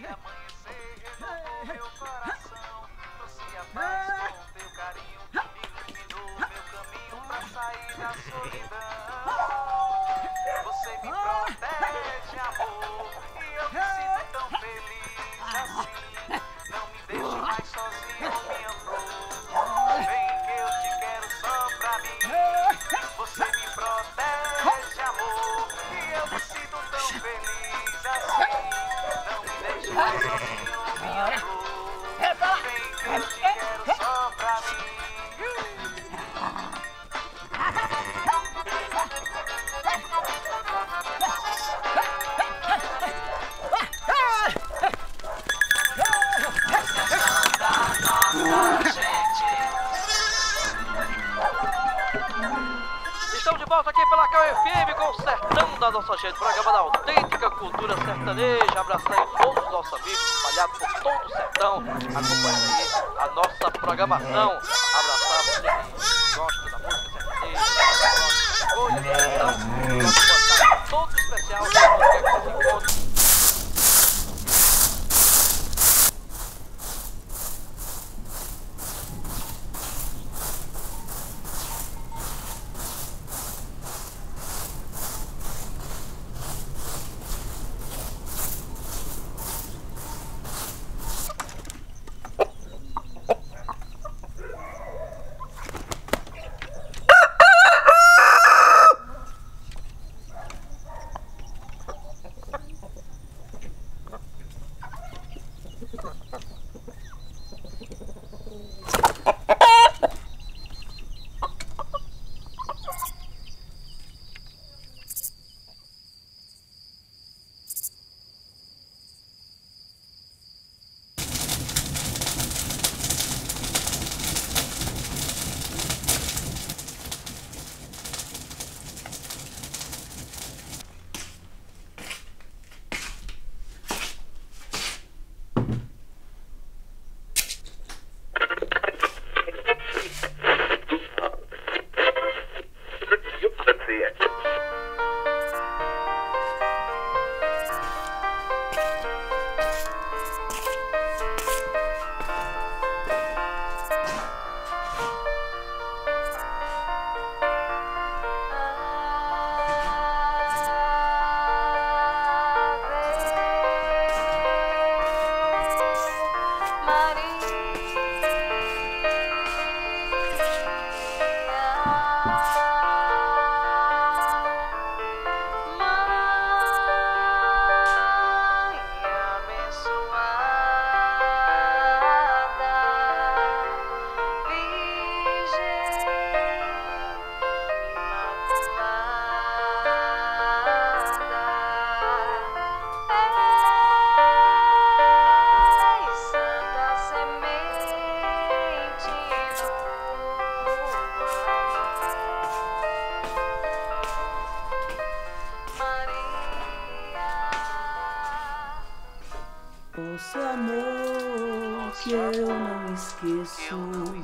amanhecer renovou meu coração. Trouxe a paz com teu carinho, iluminou meu caminho pra sair da solidão. Você me protege, amor, e eu me sinto tão feliz assim. Não me deixe mais sozinho, minha flor. Vem que eu te quero só pra mim. Você me protege, amor, e eu me sinto tão feliz assim. Não me deixe mais sozinho, minha flor. Vem que eu te quero só pra mim. Estamos de volta aqui pela KFM com o Sertão da Nossa Gente, programa da autêntica cultura sertaneja, abraçando todos os nossos amigos espalhados por todo o sertão, acompanhando aí a nossa programação. Abraçar você que gosta da música sertaneja, gosta de sertão, vamos botar todo especial para você que se encontra. Nosso amor que eu não esqueço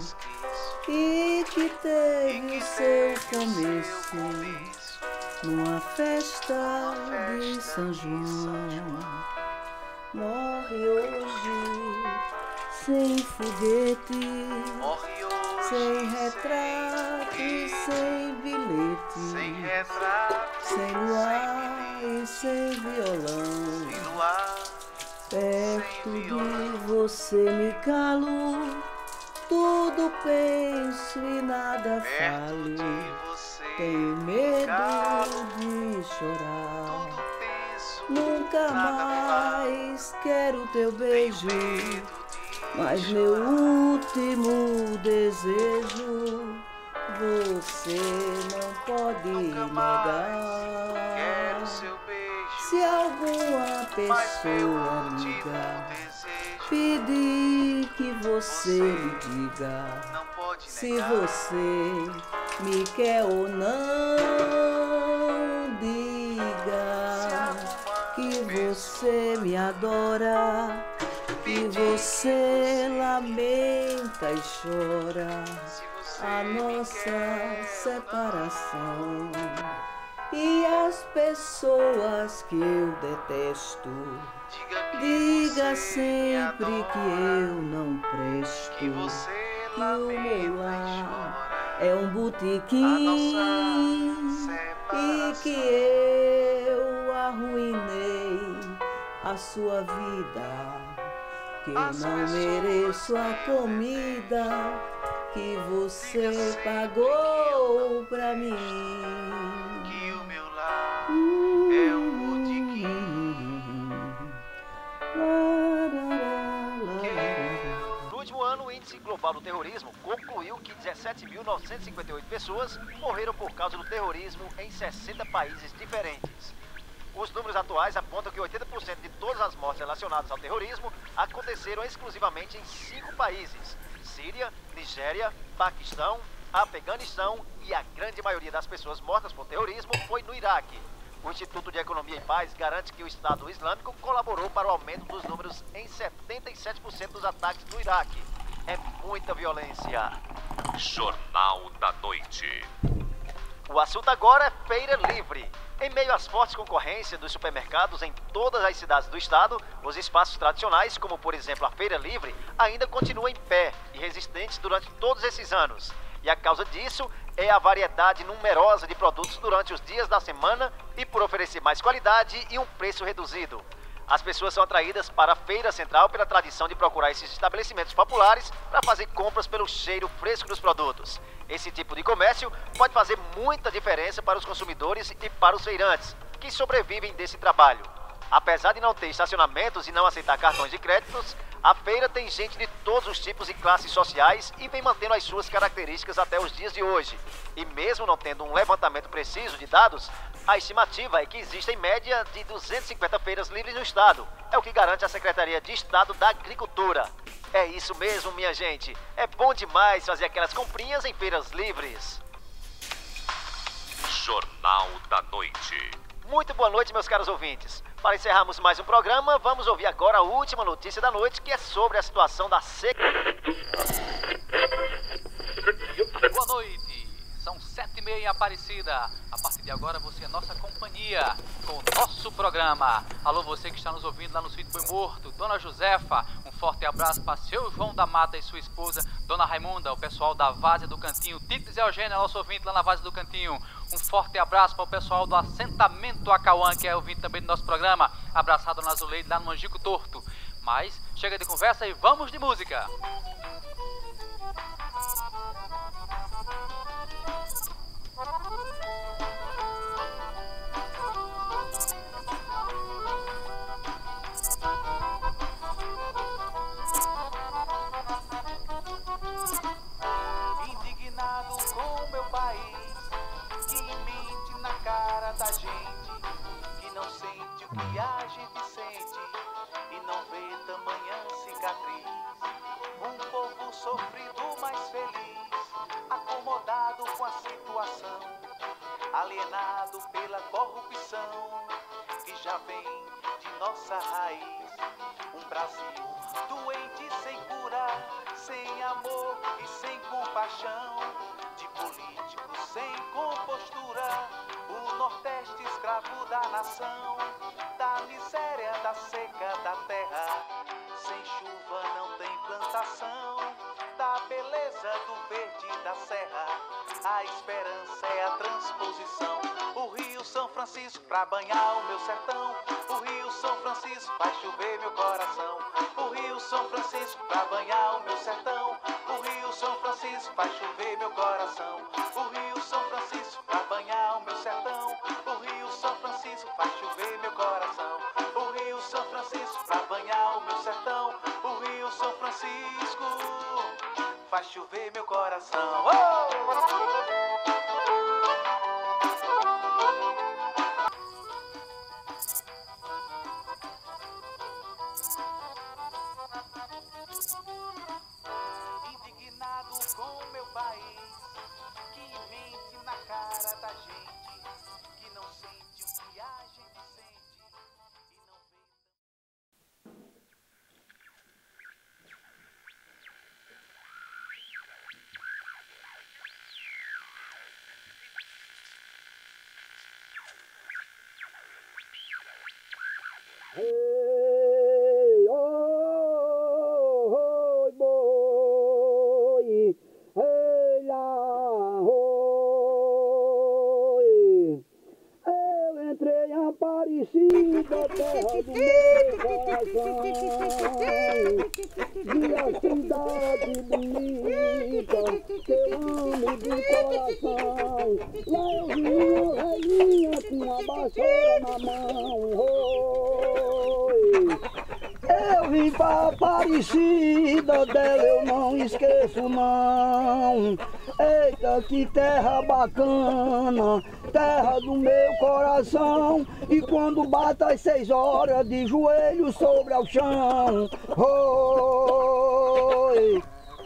e que teve o seu começo numa festa de São João. Morre hoje sem foguete, sem retrato e sem bilhete, sem luar e sem violão. Perto de você me calo, tudo penso e nada falo. Tenho medo de chorar, nunca mais quero teu beijo, mas meu último desejo você não pode negar. Se alguma pessoa amiga pedir que você me diga se você me quer ou não, diga que você me adora, que você lamenta e chora a nossa separação. E as pessoas que eu detesto, diga diga sempre que eu não presto, que você que o meu lamenta e lar chora é um a botequim nossa e que separação. eu arruinei a sua vida, que eu As não pessoas mereço a que eu comida que Diga você sempre pagou que pra eu não mim. que o meu lar é um botequim. No último ano, o Índice Global do Terrorismo concluiu que 17.958 pessoas morreram por causa do terrorismo em 60 países diferentes. Os números atuais apontam que 80% de todas as mortes relacionadas ao terrorismo aconteceram exclusivamente em 5 países: Síria, Nigéria, Paquistão, Afeganistão, e a grande maioria das pessoas mortas por terrorismo foi no Iraque. O Instituto de Economia e Paz garante que o Estado Islâmico colaborou para o aumento dos números em 77% dos ataques no Iraque. É muita violência. Jornal da Noite. O assunto agora é feira livre. Em meio às fortes concorrências dos supermercados em todas as cidades do estado, os espaços tradicionais, como por exemplo a feira livre, ainda continuam em pé e resistentes durante todos esses anos. E a causa disso é a variedade numerosa de produtos durante os dias da semana e por oferecer mais qualidade e um preço reduzido. As pessoas são atraídas para a feira central pela tradição de procurar esses estabelecimentos populares para fazer compras pelo cheiro fresco dos produtos. Esse tipo de comércio pode fazer muita diferença para os consumidores e para os feirantes, que sobrevivem desse trabalho. Apesar de não ter estacionamentos e não aceitar cartões de créditos, a feira tem gente de todos os tipos e classes sociais e vem mantendo as suas características até os dias de hoje. E mesmo não tendo um levantamento preciso de dados, a estimativa é que existem em média de 250 feiras livres no estado. É o que garante a Secretaria de Estado da Agricultura. É isso mesmo, minha gente. É bom demais fazer aquelas comprinhas em feiras livres. Jornal da Noite. Muito boa noite, meus caros ouvintes. Para encerrarmos mais um programa, vamos ouvir agora a última notícia da noite, que é sobre a situação da seca. Boa noite, são 7h30 em Aparecida. A partir de agora você é nossa companhia com o nosso programa. Alô, você que está nos ouvindo lá no Sítio Boi Morto, Dona Josefa, um forte abraço para seu João da Mata e sua esposa, Dona Raimunda, o pessoal da Várzea do Cantinho, Ticles e Eugênia, nosso ouvinte lá na Várzea do Cantinho. Um forte abraço para o pessoal do assentamento Acauã, que é ouvinte também do nosso programa. Abraçado na Azuleide, lá no Angico Torto. Mas chega de conversa e vamos de música. Indignado com meu país, que mente na cara da gente, que não sente o que a gente sente e não vê tamanha cicatriz. Um povo sofrido, mas feliz, acomodado com a situação, alienado pela corrupção que já vem de nossa raiz. Um Brasil doente sem cura, sem amor e sem compaixão, de políticos sem compostura, o Nordeste escravo da nação, da miséria, da seca da terra, sem chuva não tem plantação, da beleza do verde da serra, a esperança é a transposição. O Rio São Francisco pra banhar o meu sertão, o Rio São Francisco vai chover meu coração. O Rio São Francisco pra banhar o meu sertão, o Rio São Francisco vai chover meu coração. O Rio São Francisco pra banhar o meu sertão, o Rio São Francisco vai chover meu coração. O Rio São Francisco pra banhar o meu sertão, o Rio São Francisco faz chover meu coração. Indignado com meu país, que mente na cara da gente, que não sente o que a gente sente e não vê. terra do meu coração, minha cidade bonita, que eu amo de coração. Lá eu vi uma velhinha com a vassoura na mão. Oi. Eu vim pra Aparecida, dela eu não esqueço não. Eita, que terra bacana, terra do meu coração. E quando bate às 6 horas, de joelho sobre o chão. Oi.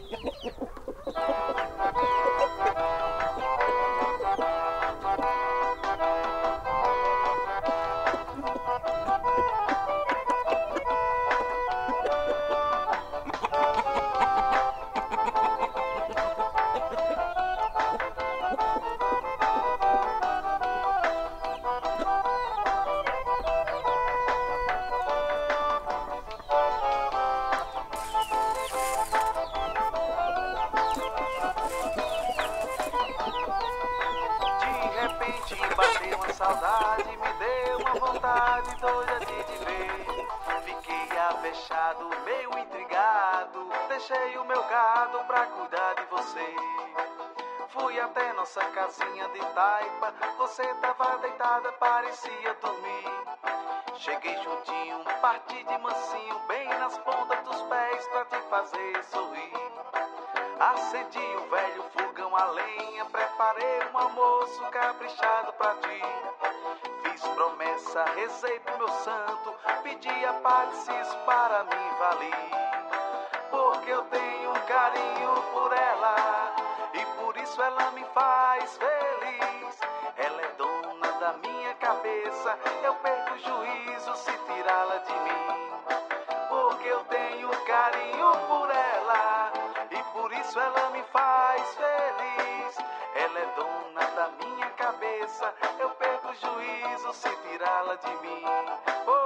Bateu uma saudade, me deu uma vontade doida de te ver. Fiquei avexado, meio intrigado, deixei o meu gado pra cuidar de você. Fui até nossa casinha de taipa, você tava deitada, parecia dormir. Cheguei juntinho, parti de mansinho, bem nas pontas dos pés pra te fazer sorrir. Acendi o velho fogão a lenha, preparei um almoço caprichado pra ti. Fiz promessa, rezei pro meu santo, pedi a paz para me valer. Porque eu tenho um carinho por ela, e por isso ela me faz feliz. Ela é dona da minha cabeça, eu perco o juízo se tirá-la de mim. Porque eu tenho um carinho por ela, e por isso ela me faz feliz. Ela é dona da minha cabeça, eu perco o juízo se tirá-la de mim.